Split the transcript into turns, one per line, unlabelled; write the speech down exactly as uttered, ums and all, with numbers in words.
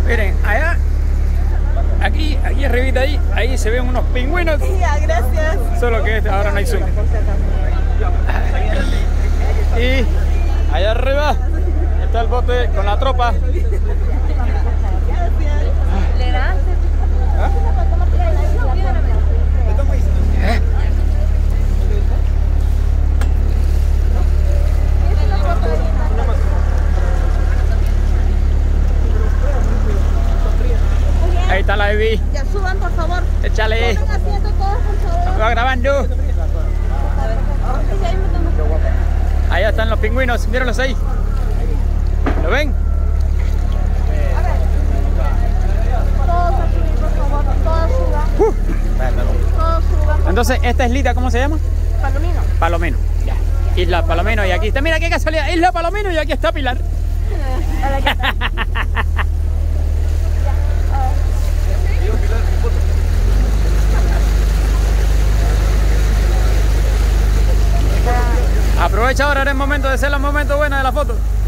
Miren, allá, aquí, aquí arribita ahí, ahí se ven unos pingüinos.
Ya, gracias.
Solo que este, ahora no hay zoom. Y allá arriba está el bote con la tropa.
¿Le das?
¿Ah? ¿Eh? Ahí está la Ivy.
Ya suban, por favor.
Échale.
Están haciendo todos, por favor.
Va grabando. Allá están los pingüinos, mírenlos ahí. ¿Lo ven?
Todos aquí, por favor. Todos suban.
Uh.
Todos suban.
Entonces, ¿esta islita cómo se llama?
Palomino.
Palomino. Ya. Isla Palomino y aquí está. Mira qué casualidad. Isla Palomino y aquí está Pilar. Aprovecha ahora, era el momento de ser los momentos buenos de la foto.